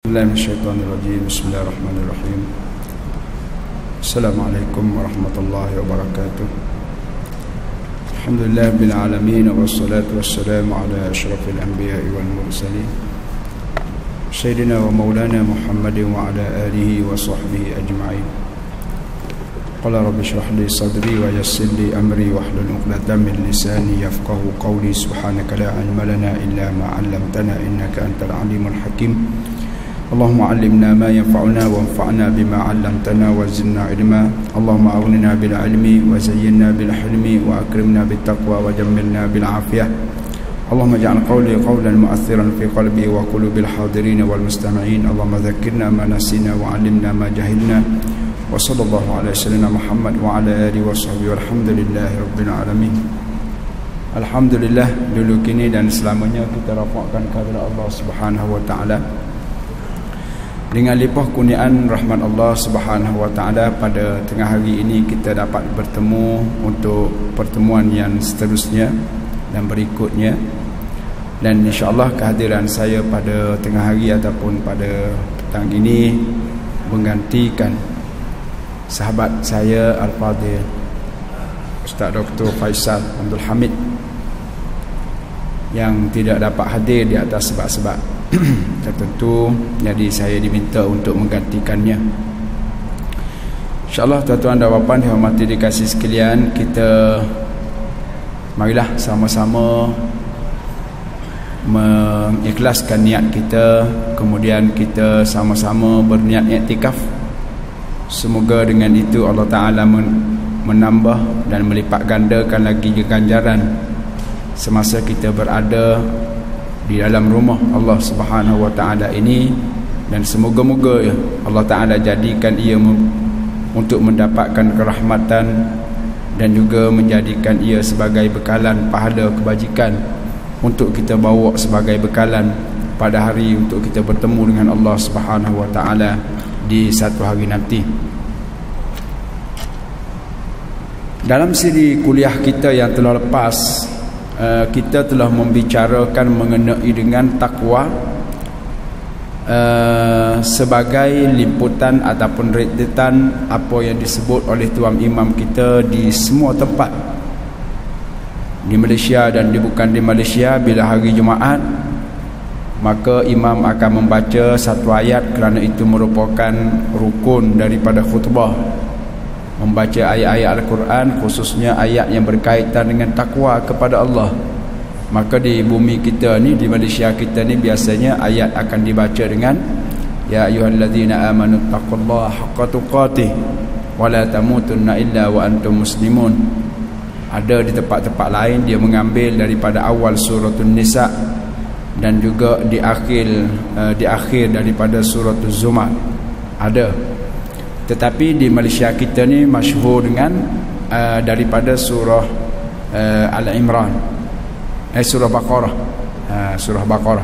Bismillahirrahmanirrahim. Bismillahirrahmanirrahim. Assalamualaikum warahmatullahi wabarakatuh. Alhamdulillah bil alamin wassalatu wassalamu ala asyrafil anbiya'i wal mursalin Sayyidina wa maulana Muhammadin wa ala alihi wa sahbihi ajma'in. Qala rabbi shrah li sadri wa yassir li amri wahlul 'uqdatam min lisani yafqahu qawli. Subhanaka la ilma lana illa ma 'allamtana innaka antal alimul hakim. Allahumma 'allimna ma yanfa'una wanfa'na bima 'allamtana wa zidna ilma. Allahumma aghnina bil ilmi wa zayyinna bil hilmi wa akrimna bit taqwa wa jammilna bil afiyah. Allahumma ij'al qawli qawlan mu'athiran fi qalbi wa qulubil hadirin wal mustami'in. Allahumma dhakkirna ma nasina wa 'allimna ma jahilna. Wa sallallahu ala sayyidina Muhammad wa ala alihi wa sahbihi walhamdulillahi rabbil alamin. Alhamdulillah, dulu kini dan selamanya kita rafakkan kepada Allah Subhanahu wa taala. Dengan limpah kurniaan rahmat Allah Subhanahu wa taala, pada tengah hari ini kita dapat bertemu untuk pertemuan yang seterusnya dan berikutnya. Dan insya-Allah kehadiran saya pada tengah hari ataupun pada petang ini menggantikan sahabat saya Al-Fadhil Ustaz Dr. Faisal Abdul Hamid yang tidak dapat hadir di atas sebab-sebab tertentu, jadi saya diminta untuk menggantikannya. InsyaAllah tuan-tuan dan puan dihormati dikasih sekalian, kita marilah sama-sama mengikhlaskan niat kita, kemudian kita sama-sama berniat iktikaf. Semoga dengan itu Allah Ta'ala menambah dan melipat gandakan lagi ganjaran semasa kita berada di dalam rumah Allah Subhanahu wa taala ini, dan semoga-moga Allah Taala jadikan ia untuk mendapatkan kerahmatan dan juga menjadikan ia sebagai bekalan pahala kebajikan untuk kita bawa sebagai bekalan pada hari untuk kita bertemu dengan Allah Subhanahu wa taala di satu hari nanti. Dalam siri kuliah kita yang telah lepas, kita telah membicarakan mengenai dengan takwa sebagai limputan ataupun rentetan apa yang disebut oleh tuan imam kita di semua tempat di Malaysia dan bukan di Malaysia. Bila hari Jumaat, maka imam akan membaca satu ayat kerana itu merupakan rukun daripada khutbah. Membaca ayat-ayat Al-Quran, khususnya ayat yang berkaitan dengan takwa kepada Allah. Maka di bumi kita ni, di Malaysia kita ni, biasanya ayat akan dibaca dengan ya ayyuhallazina amanu taqullaha haqqa tuqatih wa la tamutunna illa wa antum muslimun. Ada di tempat-tempat lain dia mengambil daripada awal suratul Nisa dan juga di akhir daripada suratul Zumar. Ada. Tetapi di Malaysia kita ni masyhur dengan daripada surah Al-Imran, surah Baqarah, surah Baqarah.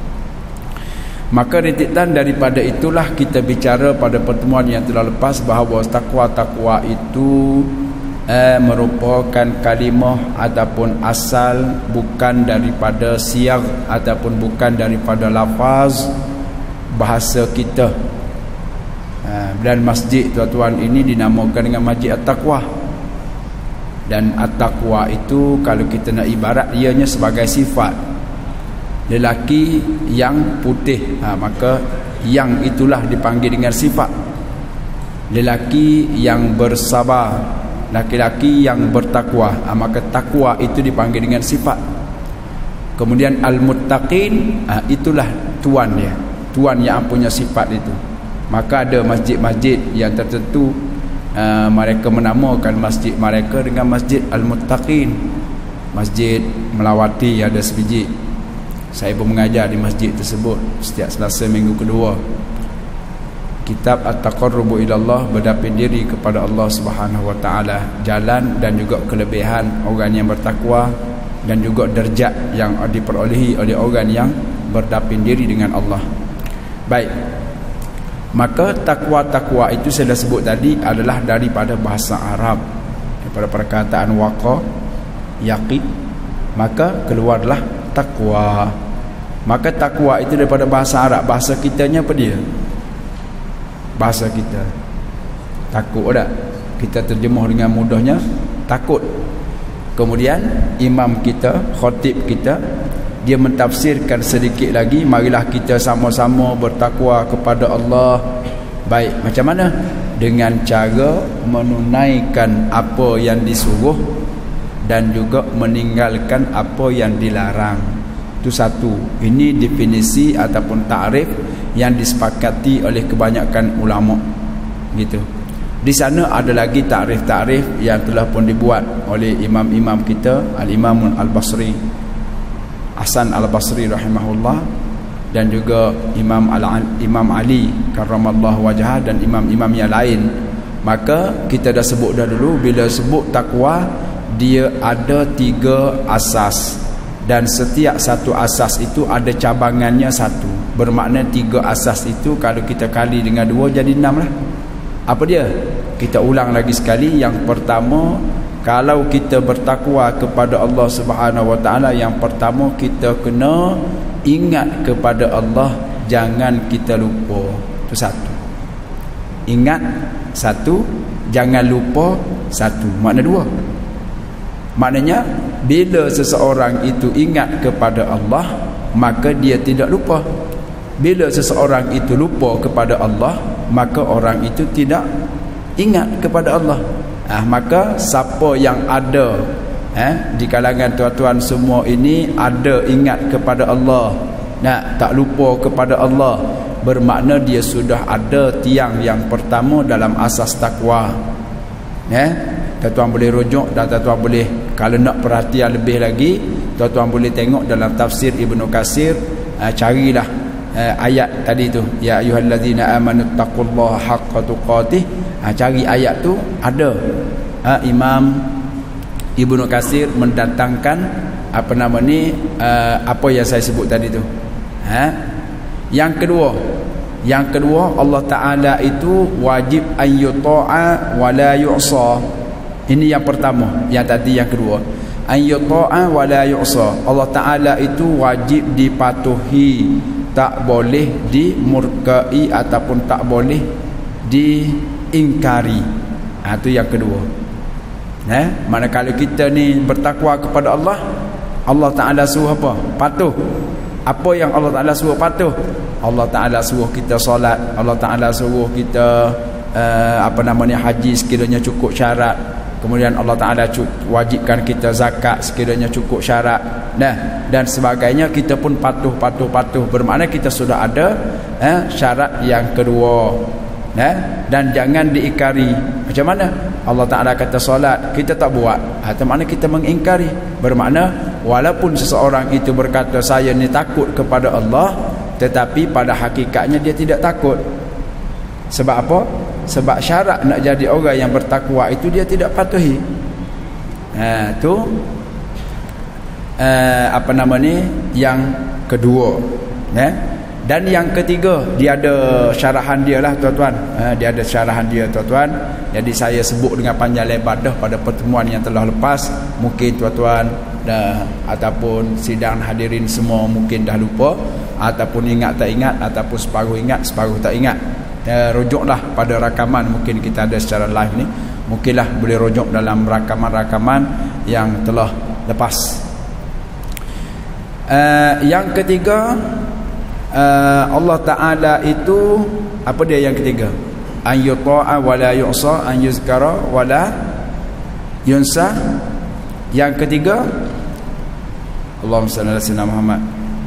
Maka rintitan daripada itulah kita bicara pada pertemuan yang telah lepas bahawa takwa itu merupakan kalimah ataupun asal, bukan daripada siyag ataupun bukan daripada lafaz bahasa kita. Dan masjid tuan-tuan ini dinamakan dengan Masjid At-Taqwa. Dan At-Taqwa itu kalau kita nak ibarat, ianya sebagai sifat lelaki yang putih, maka yang itulah dipanggil dengan sifat. Lelaki yang bersabar, laki-laki yang bertakwa, maka takwa itu dipanggil dengan sifat. Kemudian Al-Muttaqin, itulah tuan dia, tuan yang punya sifat itu. Maka ada masjid-masjid yang tertentu, mereka menamakan masjid mereka dengan Masjid Al-Muttaqin. Masjid Melawati ada sebiji. Saya pun mengajar di masjid tersebut setiap Selasa minggu kedua. Kitab At-Taqarrubu ilallah, berdapin diri kepada Allah Subhanahu wa taala, jalan dan juga kelebihan orang yang bertakwa dan juga derajat yang diperolehi oleh orang yang berdapin diri dengan Allah. Baik. Maka takwa itu saya dah sebut tadi adalah daripada bahasa Arab, daripada perkataan waqa, yaqin, maka keluarlah takwa. Maka takwa itu daripada bahasa Arab. Bahasa kitanya apa dia? Bahasa kita takut tak? Kita terjemah dengan mudahnya takut. Kemudian imam kita, khatib kita, dia mentafsirkan sedikit lagi, marilah kita sama-sama bertakwa kepada Allah. Baik, macam mana? Dengan cara menunaikan apa yang disuruh dan juga meninggalkan apa yang dilarang. Itu satu. Ini definisi ataupun takrif yang disepakati oleh kebanyakan ulama. Gitu. Di sana ada lagi takrif-takrif yang telah pun dibuat oleh imam-imam kita, Al-Imam Al-Basri, Hasan Al-Basri rahimahullah, dan juga Imam Ali karramallahu wajhah, dan imam-imam yang lain. Maka kita dah sebut dah dulu, bila sebut takwa, dia ada 3 asas. Dan setiap satu asas itu ada cabangannya satu. Bermakna 3 asas itu kalau kita kali dengan 2 jadi 6 lah. Apa dia? Kita ulang lagi sekali. Yang pertama, kalau kita bertakwa kepada Allah Subhanahu Wa Taala, yang pertama kita kena ingat kepada Allah, jangan kita lupa. Itu satu. Ingat satu, jangan lupa satu. Makna 2. Maknanya bila seseorang itu ingat kepada Allah, maka dia tidak lupa. Bila seseorang itu lupa kepada Allah, maka orang itu tidak ingat kepada Allah. Maka siapa yang ada di kalangan tuan-tuan semua ini ada ingat kepada Allah, tak lupa kepada Allah, bermakna dia sudah ada tiang yang pertama dalam asas takwa. Tuan-tuan boleh rujuk, dan tuan-tuan boleh, kalau nak perhatian lebih lagi, tuan-tuan boleh tengok dalam tafsir Ibnu Katsir. Carilah ayat tadi tu, ya ayyuhallazina amanu taqullaha haqqa tuqatih. Cari ayat tu, ada. Imam Ibnu Katsir mendatangkan apa yang saya sebut tadi tu. Yang kedua, Allah Ta'ala itu wajib an yuta'a wa la yu'sa. Ini yang pertama. Yang tadi yang kedua, an yuta'a wa la yu'sa. Allah Ta'ala itu wajib dipatuhi, tak boleh dimurkai ataupun tak boleh diingkari. Itu yang kedua. Mana kalau kita ni bertakwa kepada Allah, Allah Ta'ala suruh apa? Patuh. Apa yang Allah Ta'ala suruh patuh? Allah Ta'ala suruh kita solat, Allah Ta'ala suruh kita haji sekiranya cukup syarat. Kemudian Allah Ta'ala wajibkan kita zakat sekiranya cukup syarat, dan sebagainya. Kita pun patuh. Bermakna kita sudah ada syarat yang kedua. Dan jangan diingkari. Macam mana? Allah Ta'ala kata solat, kita tak buat, itu makna kita mengingkari. Bermakna walaupun seseorang itu berkata saya ni takut kepada Allah, tetapi pada hakikatnya dia tidak takut. Sebab apa? Sebab syarat nak jadi orang yang bertakwa itu dia tidak patuhi. Tu yang kedua. Dan yang ketiga, dia ada syarahan dia lah tuan-tuan. Dia ada syarahan dia tuan-tuan. Jadi saya sebut dengan panjang lebar dah pada pertemuan yang telah lepas. Mungkin tuan-tuan ataupun sidang hadirin semua mungkin dah lupa, ataupun ingat tak ingat, ataupun separuh ingat separuh tak ingat. Rujuklah pada rakaman, mungkin kita ada secara live ni, mungkinlah boleh rujuk dalam rakaman-rakaman yang telah lepas. Yang ketiga, Allah Ta'ala itu apa dia yang ketiga? An yuta'a wa la yu'sa, an yuzkara wa la yunsa. Yang ketiga, Allahumma salli ala sayyidina Muhammad,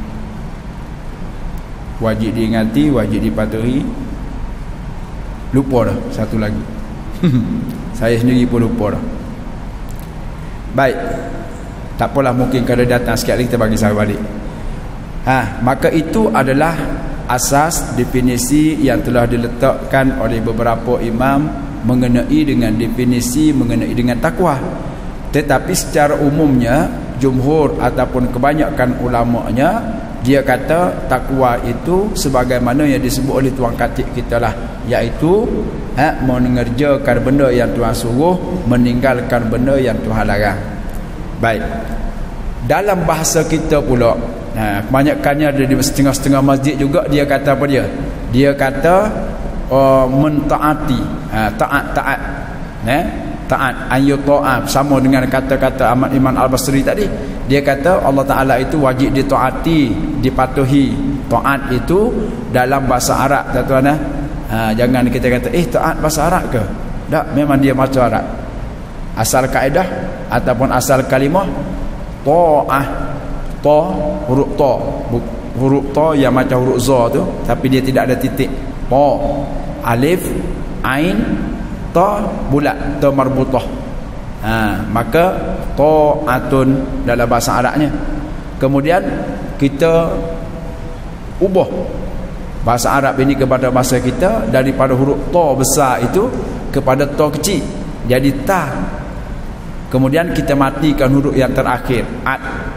wajib diingati, wajib dipatuhi. Lupa dah satu lagi. Saya sendiri pun lupa dah. Baik, tak apalah, mungkin kalau datang sikit lagi kita bagi saya balik. Maka itu adalah asas definisi yang telah diletakkan oleh beberapa imam mengenai dengan definisi mengenai dengan takwa. Tetapi secara umumnya jumhur ataupun kebanyakan ulamanya, dia kata takwa itu sebagaimana yang disebut oleh tuan khatib kita lah, iaitu mengerjakan benda yang Tuhan suruh, meninggalkan benda yang Tuhan larang. Baik, dalam bahasa kita pula, Kebanyakannya ada di setengah-setengah masjid juga. Dia kata apa dia? Dia kata mentaati, taat. Taat, ayu ta'at, sama dengan kata-kata Ahmad Iman Al-Basri tadi. Dia kata Allah Ta'ala itu wajib ditaati, dipatuhi. Taat itu dalam bahasa Arab, tuan-tuan. Jangan kita kata taat bahasa Arab ke? Tak, memang dia bahasa Arab. Asal kaedah ataupun asal kalimah ta'ah, ta, huruf ta, huruf ta yang macam huruf za tu, tapi dia tidak ada titik. Ta, alif, ain, ta bulat, ta marbutah. Maka ta'atun dalam bahasa Arabnya. Kemudian kita ubah bahasa Arab ini kepada bahasa kita, daripada huruf ta besar itu kepada ta kecil, jadi ta. Kemudian kita matikan huruf yang terakhir, at.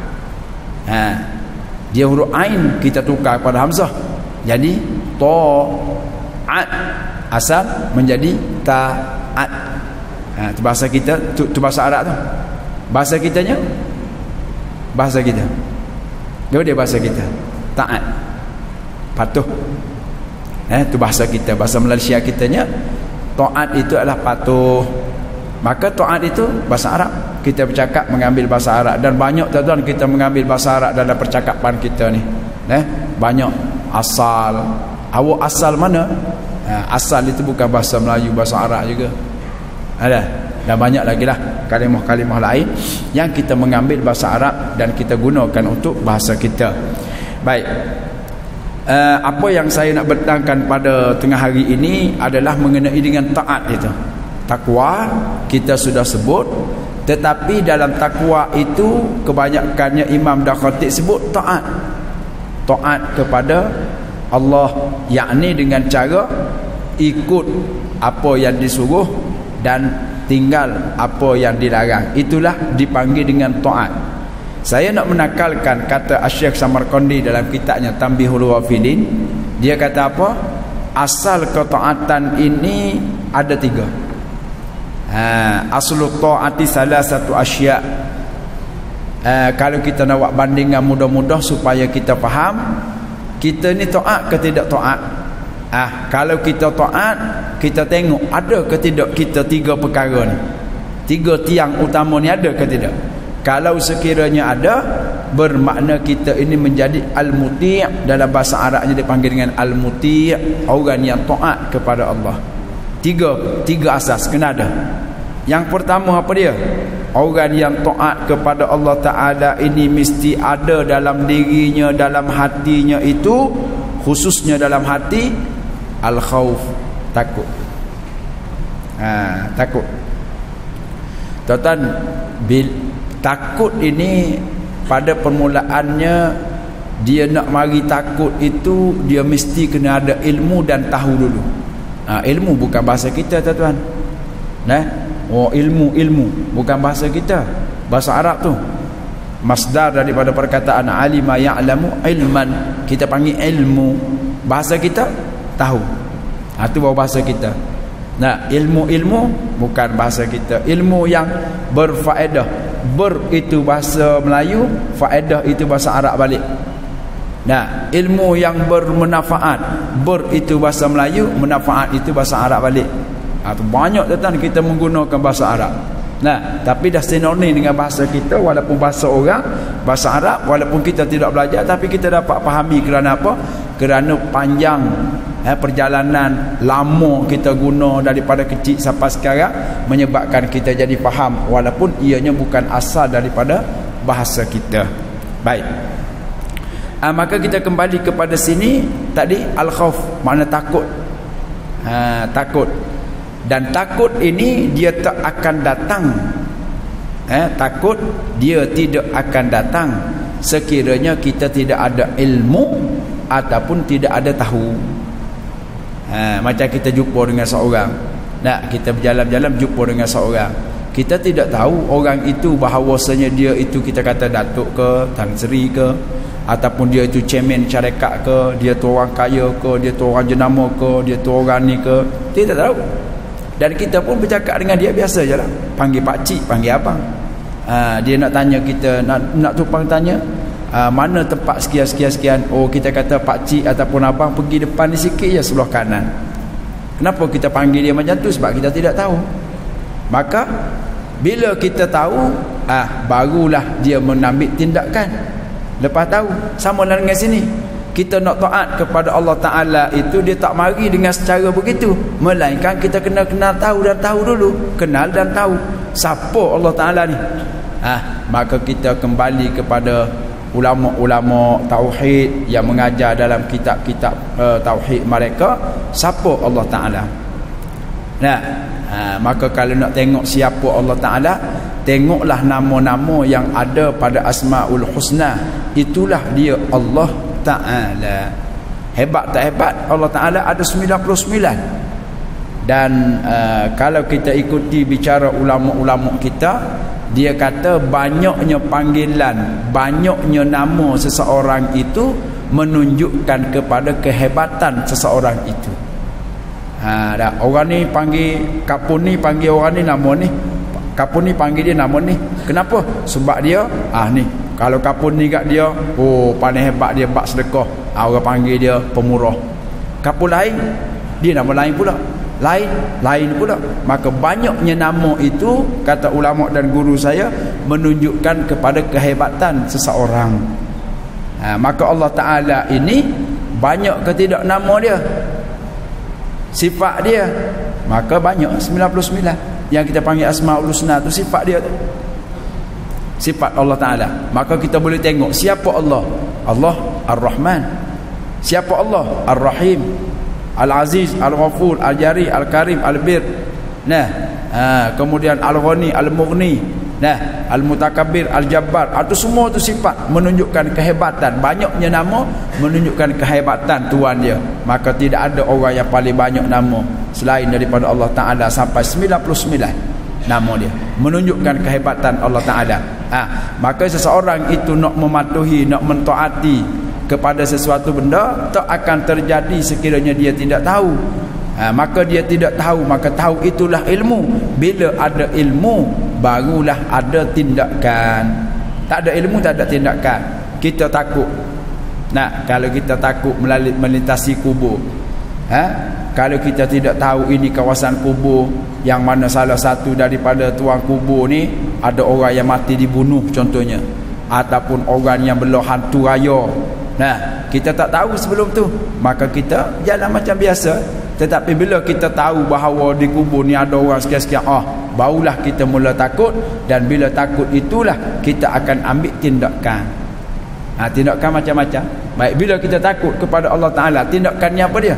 Dia huruf ain kita tukar pada hamzah, jadi ta'at, asal menjadi ta'at. Itu bahasa kita, tu bahasa Arab tu. Bahasa kitanya, bahasa kita. Dia bahasa kita, taat, patuh. Itu bahasa kita, bahasa Malaysia kitanya. Taat itu adalah patuh. Maka taat itu bahasa Arab. Kita bercakap mengambil bahasa Arab, dan banyak tuan-tuan kita mengambil bahasa Arab dalam percakapan kita ni. Banyak asal. Awak asal mana? Asal itu bukan bahasa Melayu, bahasa Arab juga ada. Dan banyak lagi lah kalimah-kalimah lain yang kita mengambil bahasa Arab dan kita gunakan untuk bahasa kita. Baik, apa yang saya nak bertangkan pada tengah hari ini adalah mengenai dengan taat itu. Takwa kita sudah sebut, tetapi dalam takwa itu kebanyakannya Imam dan Khatib sebut taat. Taat kepada Allah, yakni dengan cara ikut apa yang disuruh dan tinggal apa yang dilarang. Itulah dipanggil dengan taat. Saya nak menakalkan kata Syekh Samarkandi dalam kitabnya Tanbihul Ghafilin. Dia kata apa? Asal ketaatan ini ada 3. Aslu taati salah satu asya. Kalau kita nak buat bandingan mudah-mudah supaya kita faham, kita ni taat ke tidak taat. Kalau kita taat, kita tengok ada ke tidak kita 3 perkara ni, 3 tiang utama ni ada ke tidak. Kalau sekiranya ada, bermakna kita ini menjadi al-muti'. Dalam bahasa Arabnya dipanggil dengan al-muti', orang yang taat kepada Allah. 3 asas kena ada. Yang pertama apa dia? Orang yang taat kepada Allah Ta'ala ini mesti ada dalam dirinya, dalam hatinya itu, khususnya dalam hati, al-khawf, takut. Takut. Tuan-tuan, takut ini pada permulaannya dia nak mari takut itu, dia mesti kena ada ilmu dan tahu dulu. Ilmu bukan bahasa kita, tuan-tuan. Ilmu bukan bahasa kita, bahasa Arab tu. Masdar daripada perkataan alima ya'lamu ilman, kita panggil ilmu. Bahasa kita tahu. Itu baru bahasa kita. Ilmu bukan bahasa kita. Ilmu yang berfaedah. Itu bahasa Melayu, faedah itu bahasa Arab balik. Ilmu yang bermanfaat, itu bahasa Melayu, manfaat itu bahasa Arab balik. Banyak tuan kita menggunakan bahasa Arab. Tapi dah sinonim dengan bahasa kita, walaupun bahasa orang, bahasa Arab, walaupun kita tidak belajar, tapi kita dapat fahami. Kerana apa? Kerana panjang perjalanan lama kita guna daripada kecil sampai sekarang, menyebabkan kita jadi faham, walaupun ianya bukan asal daripada bahasa kita. Baik. Maka kita kembali kepada sini tadi, al-khauf, makna takut. Takut. Dan takut ini dia tak akan datang. Takut dia tidak akan datang sekiranya kita tidak ada ilmu ataupun tidak ada tahu. Macam kita jumpa dengan seorang, kita berjalan-jalan jumpa dengan seorang, kita tidak tahu orang itu bahawasanya dia itu, kita kata datuk ke, Tan Sri ke, ataupun dia itu chairman syarikat ke, dia tu orang kaya ke, dia tu orang jenama ke, dia tu orang ni ke, kita tak tahu. Dan kita pun bercakap dengan dia biasa je lah, panggil pakcik, panggil abang. Dia nak tanya kita, nak tumpang tanya, mana tempat sekian. Oh, kita kata pak cik ataupun abang pergi depan ni sikit je sebelah kanan. Kenapa kita panggil dia macam tu? Sebab kita tidak tahu. Maka bila kita tahu, barulah dia mengambil tindakan. Lepas tahu, sama dengan sini. Kita nak taat kepada Allah Ta'ala itu, dia tak mari dengan secara begitu, melainkan kita kena kenal tahu dan tahu dulu. Kenal dan tahu siapa Allah Ta'ala ni. Maka kita kembali kepada ulama-ulama tauhid yang mengajar dalam kitab-kitab tauhid mereka siapa Allah Ta'ala. Maka kalau nak tengok siapa Allah Ta'ala, tengoklah nama-nama yang ada pada Asmaul Husna. Itulah dia Allah Ta'ala. Hebat tak hebat? Allah Ta'ala ada 99. Dan kalau kita ikuti bicara ulama-ulama kita, dia kata banyaknya panggilan, banyaknya nama seseorang itu menunjukkan kepada kehebatan seseorang itu. Orang ni panggil kapun ni, panggil orang ni nama ni, kapun ni panggil dia nama ni. Kenapa? Sebab dia ni, kalau kapun ni kat dia, pandai hebat dia bak sedekah, orang panggil dia pemurah. Kapun lain, dia nama lain pula, lain pula. Maka banyaknya nama itu, kata ulama dan guru saya, menunjukkan kepada kehebatan seseorang. Maka Allah Ta'ala ini banyak ke tidak nama dia, sifat dia? Maka banyak, 99. Yang kita panggil Asmaul Husna tu sifat dia tu, sifat Allah Ta'ala. Maka kita boleh tengok siapa Allah. Allah Ar-Rahman. Siapa Allah? Ar-Rahim, Al-Aziz, Al-Ghafur, Al-Jari, Al-Karim, Al-Bir. Kemudian Al-Ghani, Al-Mughni, Al-Mutakabbir, Al-Jabbar. Itu semua tu sifat menunjukkan kehebatan. Banyaknya nama menunjukkan kehebatan Tuhan dia. Maka tidak ada orang yang paling banyak nama selain daripada Allah Ta'ala, sampai 99 nama dia menunjukkan kehebatan Allah Ta'ala. Maka seseorang itu nak mematuhi, nak mentaati kepada sesuatu benda, tak akan terjadi sekiranya dia tidak tahu. Maka dia tidak tahu, maka tahu itulah ilmu. Bila ada ilmu, barulah ada tindakan. Tak ada ilmu, tak ada tindakan. Kita takut. Kalau kita takut melintasi kubur, kalau kita tidak tahu ini kawasan kubur, yang mana salah satu daripada tuan kubur ni ada orang yang mati dibunuh contohnya, ataupun orang yang belah hantu raya, kita tak tahu sebelum tu, maka kita jalan macam biasa. Tetapi bila kita tahu bahawa di kubur ni ada orang sekian-sekian, barulah kita mula takut. Dan bila takut itulah kita akan ambil tindakan. Tindakan macam-macam. Baik, bila kita takut kepada Allah Ta'ala, tindakannya apa dia?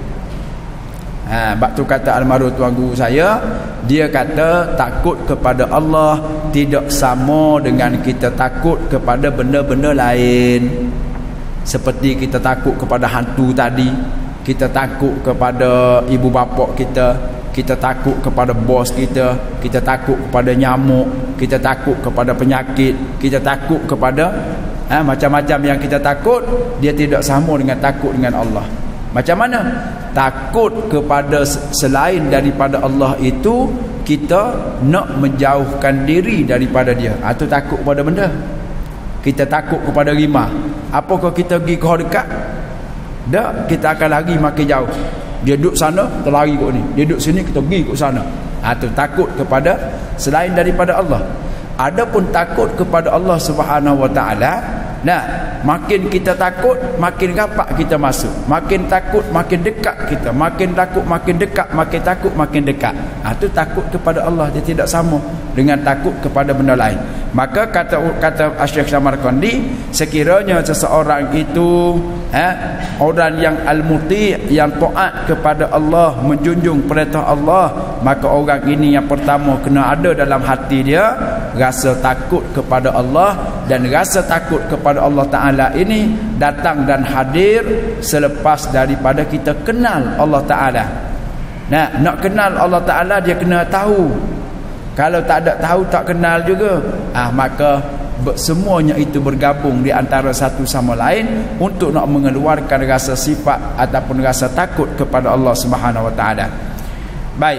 Bab tu kata almarhum tuan guru saya, dia kata takut kepada Allah tidak sama dengan kita takut kepada benda-benda lain. Seperti kita takut kepada hantu tadi, kita takut kepada ibu bapa kita, kita takut kepada bos kita, kita takut kepada nyamuk, kita takut kepada penyakit, kita takut kepada macam-macam yang kita takut. Dia tidak sama dengan takut dengan Allah. Macam mana? Takut kepada selain daripada Allah itu, kita nak menjauhkan diri daripada dia. Itu takut kepada benda. Kita takut kepada rimah. Apakah kita pergi ke dekat? Tak, kita akan lari makin jauh. Dia duduk sana, kita lari kot ni. Dia duduk sini, kita pergi kot sana. Itu takut kepada selain daripada Allah. Adapun takut kepada Allah Subhanahu Wa Ta'ala, makin kita takut, makin rapat kita masuk. Makin takut, makin dekat kita. Makin takut, makin dekat. Makin takut, makin dekat. Itu takut kepada Allah. Dia tidak sama dengan takut kepada benda lain. Maka kata Syekh Samarkandi, sekiranya seseorang itu orang yang al-muti', yang taat kepada Allah, menjunjung perintah Allah, maka orang ini yang pertama kena ada dalam hati dia rasa takut kepada Allah. Dan rasa takut kepada Allah Ta'ala ini datang dan hadir selepas daripada kita kenal Allah Ta'ala. Nak kenal Allah Ta'ala, dia kena tahu. Kalau tak ada tahu, tak kenal juga, maka semuanya itu bergabung di antara satu sama lain untuk nak mengeluarkan rasa sifat ataupun rasa takut kepada Allah Subhanahu Wa Ta'ala. Baik.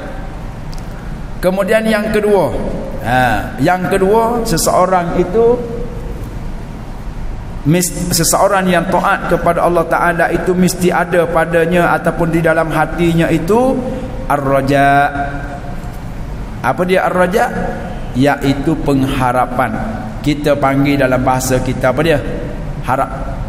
Kemudian yang kedua, seseorang itu seseorang yang taat kepada Allah Ta'ala itu mesti ada padanya ataupun di dalam hatinya itu ar-raja. Apa dia ar-raja? Iaitu pengharapan. Kita panggil dalam bahasa kita apa dia? Harap.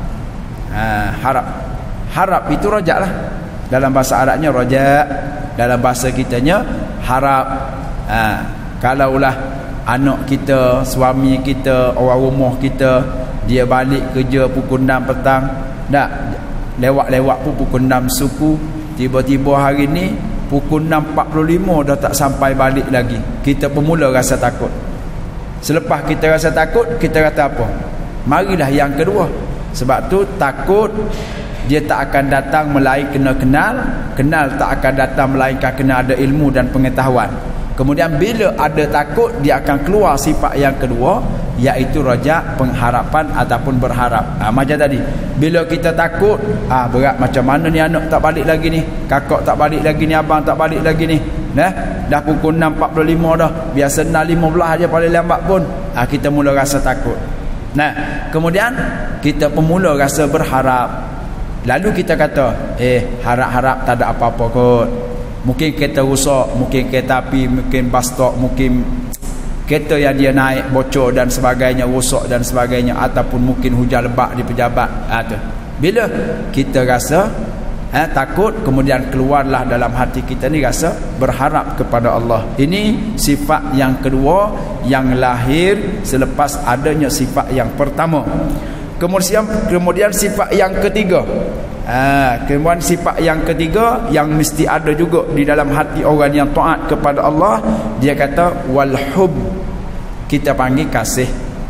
Harap itu raja lah. Dalam bahasa Arabnya raja, dalam bahasa kitanya harap. Kalaulah anak kita, suami kita, orang rumah kita, dia balik kerja pukul 6 petang, dah lewat-lewat pun pukul 6 suku, tiba-tiba hari ni pukul 6.45 dah tak sampai balik lagi, kita pun mula rasa takut. Selepas kita rasa takut, kita kata apa? Marilah yang kedua. Sebab tu takut dia tak akan datang melainkan kena kenal, kenal tak akan datang melainkan kena ada ilmu dan pengetahuan. Kemudian bila ada takut, dia akan keluar sifat yang kedua, iaitu raja, pengharapan ataupun berharap. Macam tadi, bila kita takut, berat macam mana ni anak tak balik lagi ni, kakak tak balik lagi ni, abang tak balik lagi ni, dah pukul 6.45 dah, biasa 6.15 aja paling lambat pun, kita mula rasa takut. Kemudian kita pun mula rasa berharap. Lalu kita kata, harap-harap tak ada apa-apa kot. Mungkin kereta rusak, mungkin kereta api, mungkin bus stop, mungkin kereta yang dia naik bocor dan sebagainya, rosak dan sebagainya, ataupun mungkin hujan lebat di pejabat. Tu. Bila kita rasa takut, kemudian keluarlah dalam hati kita ni rasa berharap kepada Allah. Ini sifat yang kedua yang lahir selepas adanya sifat yang pertama. Kemudian sifat yang ketiga. Kemudian sifat yang ketiga yang mesti ada juga di dalam hati orang yang taat kepada Allah, dia kata walhub. Kita panggil kasih.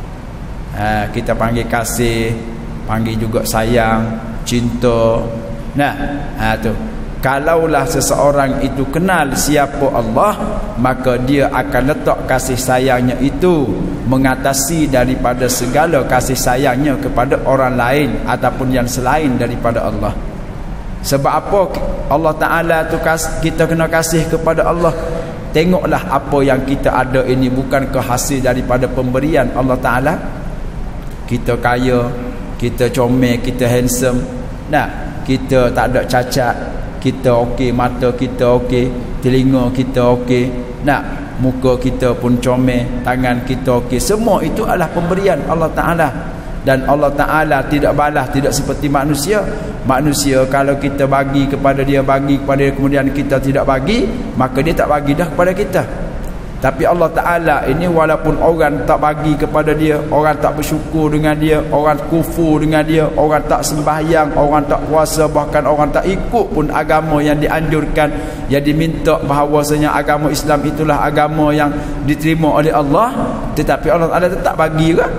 Kita panggil kasih, panggil juga sayang, cinta. Tu. Kalaulah seseorang itu kenal siapa Allah, maka dia akan letak kasih sayangnya itu mengatasi daripada segala kasih sayangnya kepada orang lain ataupun yang selain daripada Allah. Sebab apa Allah Ta'ala tu kita kena kasih kepada Allah? Tengoklah apa yang kita ada ini bukan hasil daripada pemberian Allah Ta'ala. Kita kaya, kita comel, kita handsome, kita tak ada cacat, kita okey, mata kita okey, telinga kita okey, muka kita pun comel, tangan kita okey. Semua itu adalah pemberian Allah Ta'ala. Dan Allah Ta'ala tidak balas, tidak seperti manusia. Manusia kalau kita bagi kepada dia, kemudian kita tidak bagi, maka dia tak bagi dah kepada kita. Tapi Allah Ta'ala ini walaupun orang tak bagi kepada dia, orang tak bersyukur dengan dia, orang kufur dengan dia, orang tak sembahyang, orang tak puasa, bahkan orang tak ikut pun agama yang dianjurkan, yang diminta bahawasanya agama Islam itulah agama yang diterima oleh Allah, tetapi Allah Ta'ala tetap bagi juga.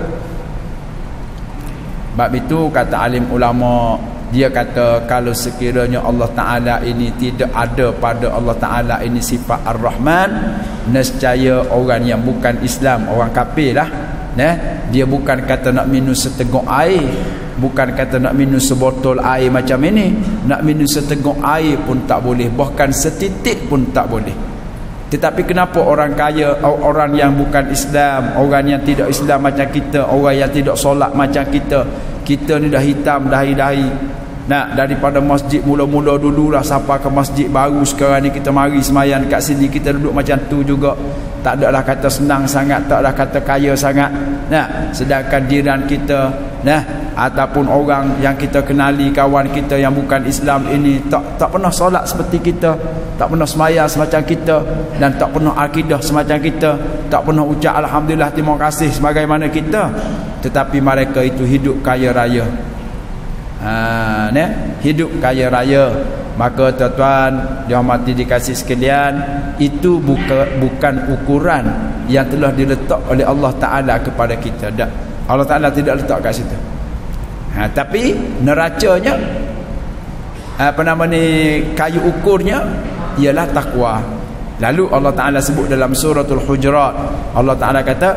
Sebab itu kata alim ulama, dia kata kalau sekiranya Allah Ta'ala ini tidak ada pada Allah Ta'ala ini sifat Ar-Rahman, nescaya orang yang bukan Islam, orang kafir lah, dia bukan kata nak minum seteguk air, bukan kata nak minum sebotol air macam ini, nak minum seteguk air pun tak boleh, bahkan setitik pun tak boleh. Tetapi kenapa orang kaya, orang yang bukan Islam, orang yang tidak Islam macam kita, orang yang tidak solat macam kita ni dah hitam dahi-dahi, daripada masjid mula-mula dululah sampai ke masjid baru sekarang ni kita mari semayan kat sini, kita duduk macam tu juga. Tak adalah kata senang sangat, tak adalah kata kaya sangat. Sedangkan jiran kita, ataupun orang yang kita kenali, kawan kita yang bukan Islam ini tak pernah solat seperti kita, tak pernah sembahyang semacam kita, dan tak pernah akidah semacam kita, tak pernah ucap alhamdulillah terima kasih sebagaimana kita, tetapi mereka itu hidup kaya raya. Hidup kaya raya. Maka tuan-tuan dihormati dikasih sekalian, itu bukan ukuran yang telah diletak oleh Allah Ta'ala kepada kita. Tak, Allah Ta'ala tidak letak kat situ. Tapi neracanya, kayu ukurnya ialah takwa. Lalu Allah Ta'ala sebut dalam suratul Hujurat, Allah Ta'ala kata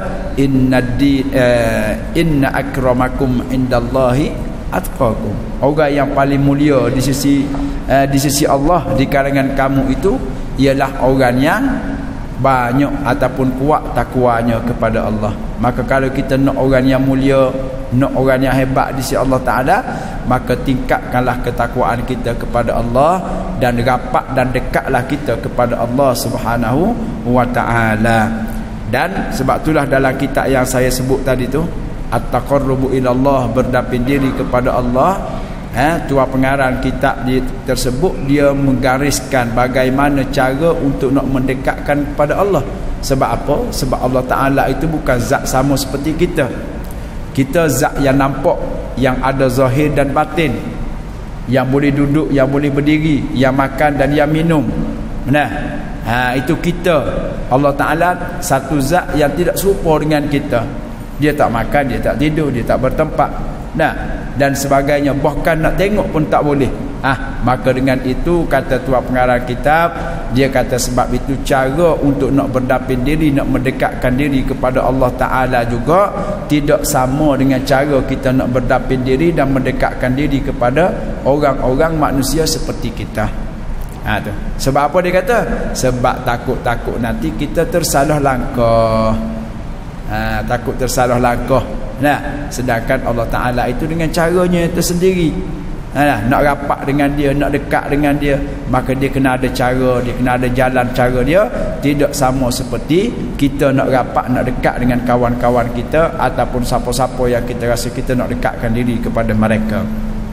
inna akramakum indallahi atqakum. Orang yang paling mulia di sisi Allah di kalangan kamu itu ialah orang yang banyak ataupun kuat takwanya kepada Allah. Maka kalau kita nak orang yang mulia, nak orang yang hebat di sisi Allah Ta'ala, maka tingkatkanlah ketakwaan kita kepada Allah, dan rapat dan dekatlah kita kepada Allah Subhanahu wa Ta'ala. Dan sebab itulah dalam kitab yang saya sebut tadi tu, At-Taqarrubu ilallah, berdapin diri kepada Allah, tuan pengarang kitab tersebut dia menggariskan bagaimana cara untuk nak mendekatkan kepada Allah. Sebab apa? Sebab Allah Ta'ala itu bukan zat sama seperti kita. Kita zat yang nampak, yang ada zahir dan batin, yang boleh duduk, yang boleh berdiri, yang makan dan yang minum. Itu kita. Allah Ta'ala satu zat yang tidak serupa dengan kita. Dia tak makan, dia tak tidur, dia tak bertempat, dan sebagainya. Bahkan nak tengok pun tak boleh. Maka dengan itu, kata tuan pengarang kitab, dia kata sebab itu cara untuk nak berdapin diri, nak mendekatkan diri kepada Allah Ta'ala juga tidak sama dengan cara kita nak berdapin diri dan mendekatkan diri kepada orang-orang manusia seperti kita. Tu. Sebab apa dia kata? Sebab takut-takut nanti kita tersalah langkah. Takut tersalah langkah. Sedangkan Allah Ta'ala itu dengan caranya tersendiri. Nak rapat dengan dia, nak dekat dengan dia, maka dia kena ada cara, dia kena ada jalan cara dia. Tidak sama seperti kita nak rapat, nak dekat dengan kawan-kawan kita ataupun siapa-siapa yang kita rasa kita nak dekatkan diri kepada mereka.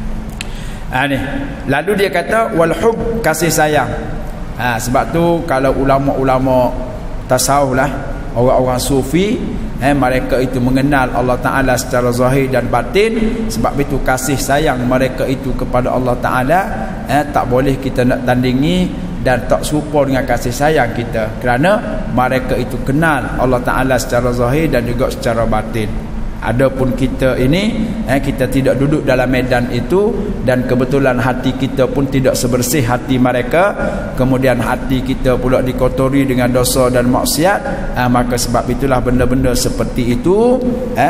Lalu dia kata wal hub, kasih sayang. Sebab tu kalau ulama-ulama tasawuf lah, orang-orang sufi, mereka itu mengenal Allah Ta'ala secara zahir dan batin. Sebab itu kasih sayang mereka itu kepada Allah Ta'ala tak boleh kita nak tandingi dan tak serupa dengan kasih sayang kita, kerana mereka itu kenal Allah Ta'ala secara zahir dan juga secara batin. Adapun kita ini, kita tidak duduk dalam medan itu, dan kebetulan hati kita pun tidak sebersih hati mereka, kemudian hati kita pula dikotori dengan dosa dan maksiat, maka sebab itulah benda-benda seperti itu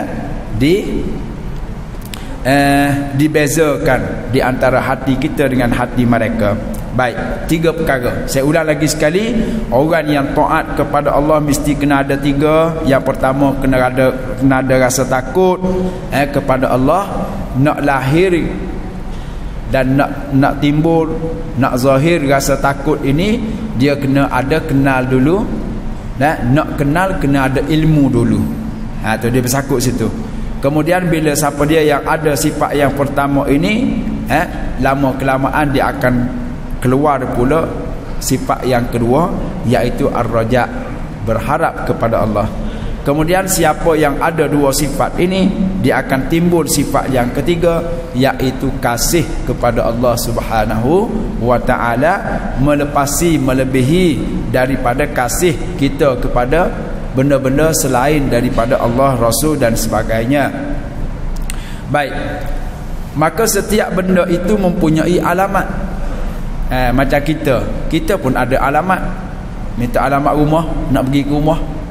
dibezakan di antara hati kita dengan hati mereka. Baik, 3 perkara. Saya ulang lagi sekali, orang yang taat kepada Allah mesti kena ada 3. Yang pertama, kena ada rasa takut kepada Allah, nak lahir dan nak timbul, nak zahir rasa takut ini, dia kena ada kenal dulu. Nak kenal kena ada ilmu dulu. Tu dia bersakut situ. Kemudian bila siapa dia yang ada sifat yang pertama ini, lama kelamaan dia akan keluar pula sifat yang kedua, iaitu ar-raja, berharap kepada Allah. Kemudian siapa yang ada 2 sifat ini, dia akan timbul sifat yang ketiga, iaitu kasih kepada Allah Subhanahu wa Ta'ala, melebihi daripada kasih kita kepada benda-benda selain daripada Allah, Rasul dan sebagainya. Baik, maka setiap benda itu mempunyai alamat. Macam kita pun ada alamat. Minta alamat rumah, nak pergi ke rumah.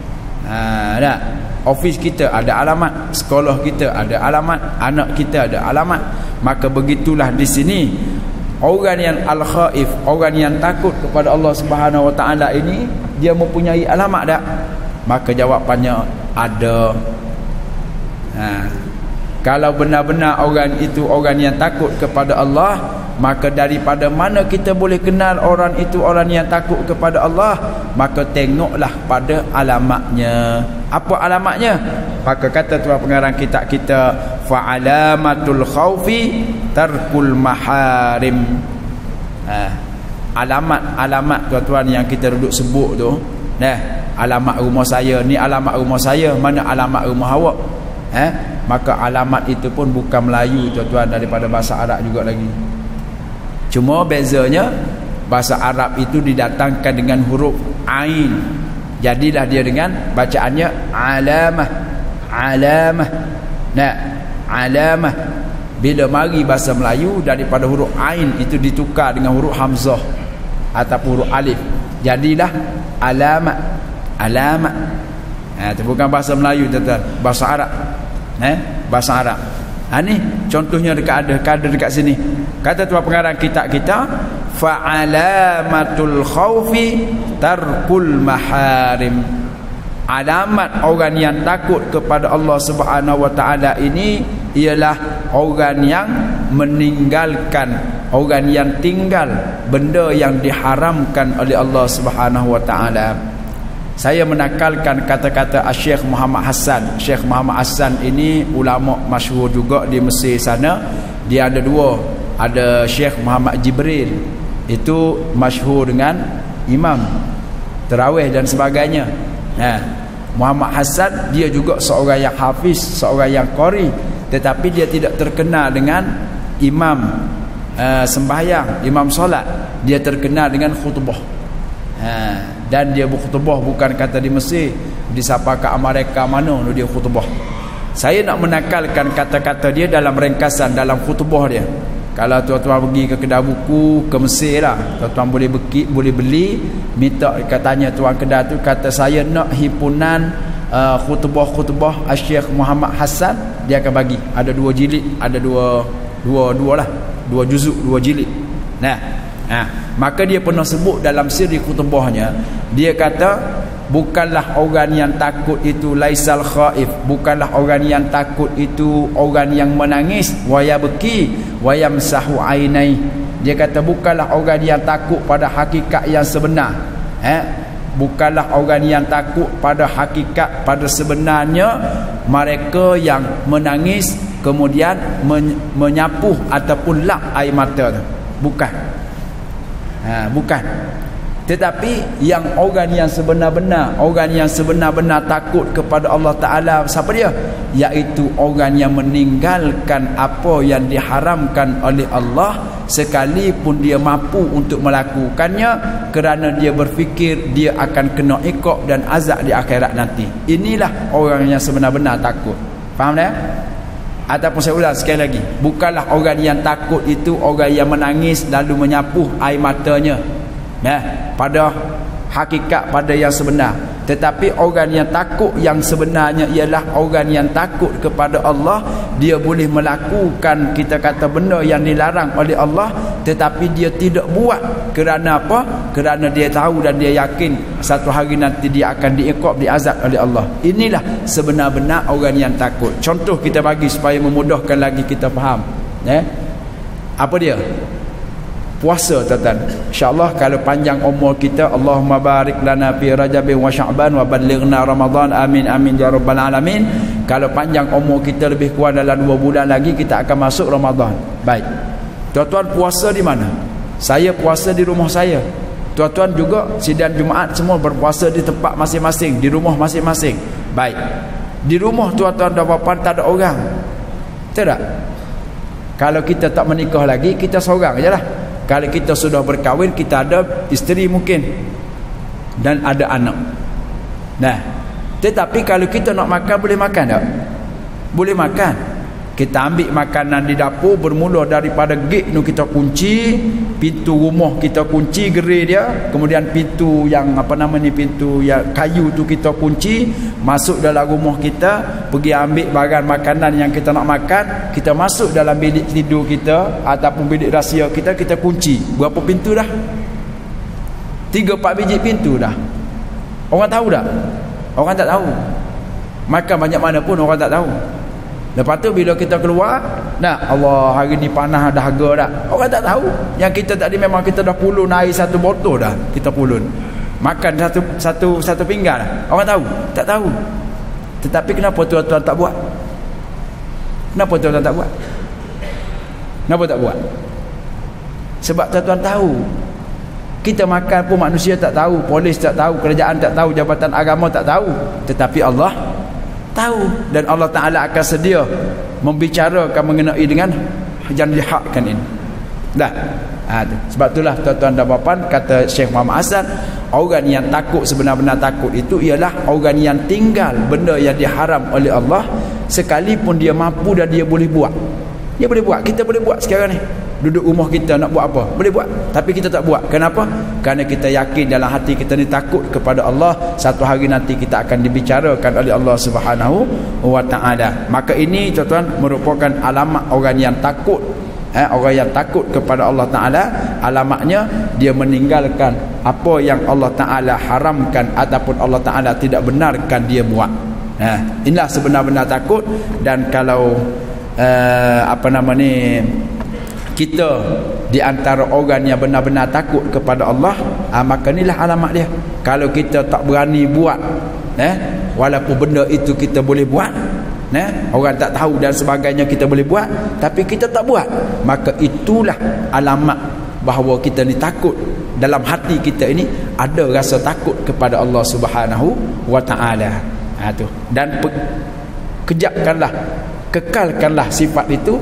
Office kita ada alamat, sekolah kita ada alamat, anak kita ada alamat. Maka begitulah di sini, orang yang al-khaif, orang yang takut kepada Allah Subhanahu wa Ta'ala ini, dia mempunyai alamat tak? Maka jawapannya ada. Kalau benar-benar orang itu orang yang takut kepada Allah, maka daripada mana kita boleh kenal orang itu orang yang takut kepada Allah? Maka tengoklah pada alamatnya. Apa alamatnya? Maka kata tuan pengarang kitab kita, fa'alamatul khaufi tarkul maharim. Alamat-alamat tuan-tuan yang kita duduk sebut tu, alamat rumah saya, ni alamat rumah saya, mana alamat rumah awak? Maka alamat itu pun bukan Melayu tuan-tuan, daripada bahasa Arab juga lagi. Cuma bezanya, bahasa Arab itu didatangkan dengan huruf ain, jadilah dia dengan bacaannya alamah. Alamah. Bila mari bahasa Melayu, daripada huruf ain itu ditukar dengan huruf hamzah ataupun huruf alif, jadilah alamat. Itu bukan bahasa Melayu tuan-tuan, bahasa Arab. Bahasa Arab. Ni contohnya dekat ada dekat sini. Kata tuan pengarang kitab kita, fa'alamatul khaufi tarkul maharim. Alamat orang yang takut kepada Allah Subhanahu wa taala ini ialah orang yang meninggalkan, orang yang tinggal benda yang diharamkan oleh Allah Subhanahu wa taala. Saya menakalkan kata-kata Syekh Muhammad Hassan. Syekh Muhammad Hassan ini ulama masyhur juga di Mesir sana. Dia ada dua, ada Syekh Muhammad Jibril, itu masyhur dengan imam tarawih dan sebagainya. Muhammad Hassan dia juga seorang yang hafiz, seorang yang qari, tetapi dia tidak terkenal dengan imam sembahyang, imam solat. Dia terkenal dengan khutbah. Dan dia berkhutbah bukan kata di Mesir, di siapa ke Amerika mana dia khutbah. Saya nak menakalkan kata-kata dia dalam ringkasan dalam khutbah dia. Kalau tuan-tuan pergi ke kedai buku ke Mesir lah, tuan-tuan boleh beli, minta katanya tuan kedai tu kata saya nak himpunan khutbah-khutbah Syekh Muhammad Hassan, dia akan bagi. Ada 2 jilid, ada dua lah, 2 juzuk, 2 jilid. Maka dia pernah sebut dalam siri khutbahnya, dia kata bukanlah orang yang takut itu laisal khaif, bukanlah orang yang takut itu orang yang menangis wa yabki wa yamsahu ainai. Dia kata bukanlah orang yang takut pada hakikat yang sebenar. Bukanlah orang yang takut pada hakikat, pada sebenarnya mereka yang menangis kemudian menyapuh ataupun lap air mata tu. Bukan. Bukan. Tetapi yang orang yang sebenar-benar, orang yang sebenar-benar takut kepada Allah Ta'ala, siapa dia? Iaitu orang yang meninggalkan apa yang diharamkan oleh Allah, sekalipun dia mampu untuk melakukannya, kerana dia berfikir dia akan kena iqab dan azab di akhirat nanti. Inilah orang yang sebenar-benar takut. Faham tak? Ataupun saya ulang sekali lagi, bukanlah orang yang takut itu orang yang menangis lalu menyapuh air matanya pada hakikat, pada yang sebenar. Tetapi orang yang takut yang sebenarnya ialah orang yang takut kepada Allah. Dia boleh melakukan, kita kata, benda yang dilarang oleh Allah, tetapi dia tidak buat. Kerana apa? Kerana dia tahu dan dia yakin satu hari nanti dia akan diiqab, diazab oleh Allah. Inilah sebenar-benar orang yang takut. Contoh kita bagi supaya memudahkan lagi kita faham. Apa dia? Puasa, tuan-tuan. InsyaAllah kalau panjang umur kita, Allahumma barik lana fi Rajabin wa Sya'ban wa balighna Ramadan, amin amin ya rabbal alamin. Kalau panjang umur kita lebih kurang dalam 2 bulan lagi kita akan masuk Ramadan. Baik. Tuan-tuan puasa di mana? Saya puasa di rumah saya. Tuan-tuan juga sidang Jumaat semua berpuasa di tempat masing-masing, di rumah masing-masing. Baik. Di rumah tuan-tuan dan puan tak ada orang. Tak? Kalau kita tak menikah lagi, kita seorang je lah. Kalau kita sudah berkahwin, kita ada isteri mungkin dan ada anak. Tetapi kalau kita nak makan, boleh makan tak? Boleh makan. Kita ambil makanan di dapur, bermula daripada gate tu kita kunci, pintu rumah kita kunci gerai dia, kemudian pintu yang pintu yang kayu tu kita kunci, masuk dalam rumah kita, pergi ambil barang makanan yang kita nak makan, kita masuk dalam bilik tidur kita ataupun bilik rahsia kita, kita kunci. Berapa pintu dah? 3-4 biji pintu dah. Orang tahu tak? Orang tak tahu. Makan banyak mana pun orang tak tahu. Lepas tu bila kita keluar, Allah hari ni panas dahaga dah. Orang tak tahu. Yang kita tadi memang kita dah pulun air 1 botol dah. Kita pulun. Makan satu pinggan dah. Orang tahu? Tak tahu. Tetapi kenapa tuan-tuan tak buat? Kenapa tuan-tuan tak buat? Kenapa tak buat? Sebab tuan-tuan tahu. Kita makan pun manusia tak tahu, polis tak tahu, kerajaan tak tahu, jabatan agama tak tahu. Tetapi Allah tahu, dan Allah Ta'ala akan sedia membicarakan mengenai dengan yang dihakkan ini. Sebab itulah tuan-tuan dan puan, kata Syekh Muhammad Hassan, orang yang takut, sebenar-benar takut itu ialah orang yang tinggal benda yang diharam oleh Allah, sekalipun dia mampu dan dia boleh buat. Dia boleh buat. Kita boleh buat sekarang ni. Duduk rumah kita nak buat apa? Boleh buat. Tapi kita tak buat. Kenapa? Kerana kita yakin dalam hati kita ni takut kepada Allah. Satu hari nanti kita akan dibicarakan oleh Allah Subhanahu wa ta'ala. Maka ini tuan-tuan merupakan alamat orang yang takut Orang yang takut kepada Allah Ta'ala, alamatnya dia meninggalkan apa yang Allah Ta'ala haramkan ataupun Allah Ta'ala tidak benarkan dia buat. Inilah sebenar-benar takut. Dan kalau kita di antara orang yang benar-benar takut kepada Allah, maka inilah alamat dia. Kalau kita tak berani buat, walaupun benda itu kita boleh buat, orang tak tahu dan sebagainya, kita boleh buat tapi kita tak buat, maka itulah alamat bahawa kita ni takut. Dalam hati kita ini ada rasa takut kepada Allah Subhanahu wa Ta'ala. Dan kejapkanlah, kekalkanlah sifat itu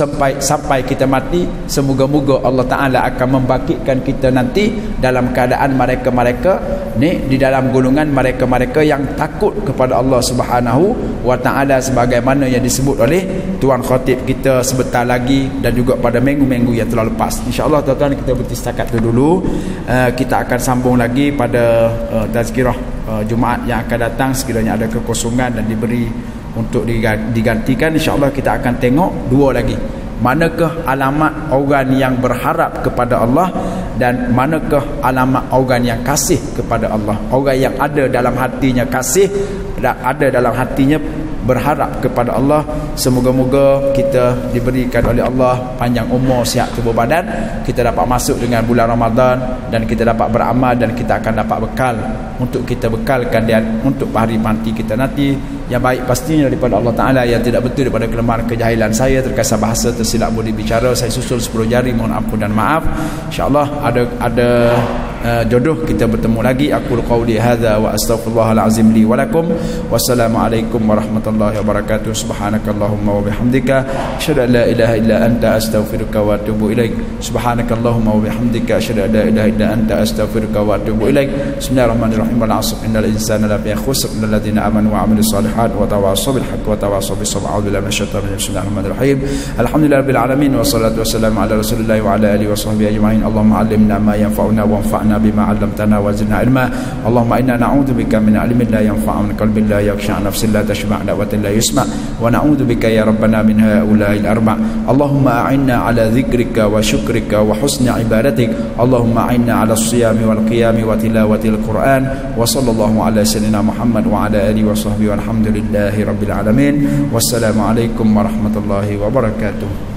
sampai kita mati. Semoga-moga Allah Ta'ala akan membangkitkan kita nanti dalam keadaan mereka-mereka ni, di dalam golongan mereka-mereka yang takut kepada Allah Subhanahu wa Ta'ala, sebagaimana yang disebut oleh Tuan Khatib kita sebentar lagi dan juga pada minggu-minggu yang telah lepas. InsyaAllah tuan-tuan, kita berhenti setakat itu dulu. Kita akan sambung lagi pada tazkirah Jumaat yang akan datang. Sekiranya ada kekosongan dan diberi untuk digantikan, insyaAllah kita akan tengok dua lagi. Manakah alamat orang yang berharap kepada Allah, dan manakah alamat orang yang kasih kepada Allah. Orang yang ada dalam hatinya kasih dan ada dalam hatinya berharap kepada Allah. Semoga-moga kita diberikan oleh Allah panjang umur, sihat tubuh badan, kita dapat masuk dengan bulan Ramadan dan kita dapat beramal, dan kita akan dapat bekal untuk kita bekalkan dia untuk hari mati kita nanti yang baik pastinya daripada Allah Ta'ala, yang tidak betul daripada kelemahan kejahilan saya, terkasar bahasa, tersilap budi bicara, saya susul 10 jari, mohon ampun dan maaf. InsyaAllah ada jodoh kita bertemu lagi. Aku qauli hadza wa astaghfirullahal azim li wa lakum. Wassalamualaikum warahmatullahi wabarakatuh. Subhanakallahumma wa bihamdika asyhadu an la ilaha illa anta astaghfiruka wa atubu ilaik. Subhanakallahumma wa bihamdika asyhadu an la ilaha illa anta astaghfiruka wa atubu ilaik. Bismillahirrahmanirrahim. Wal 'asr innal insana lafi khusr illal ladzina amanu wa 'amilus shalihat wa tawassaw bil haqqi wa tawassaw bis sabr. A'udzu billahi minasyaitonir rajim. Bismillahirrahmanirrahim. Alhamdulillahirabbil alamin wassalatu wassalamu ala rasulillah wa ala alihi wa sahbihi ajma'in. Allahumma 'allimna ma yanfa'una wanfa'na بما علمتنا وزدنا علما. اللهم إنا نعوذ بك من علم لا ينفع ومن قلب لا يخشع نفس لا تشبع دعوة لا يسمع ونعوذ بك يا ربنا من هؤلاء الأربع. اللهم أعنا على ذكرك وشكرك وحسن عبادتك. اللهم أعنا على الصيام والقيام وتلاوة القرآن. وصلى الله على سيدنا محمد وعلى آله وصحبه والحمد لله رب العالمين. والسلام عليكم ورحمة الله وبركاته.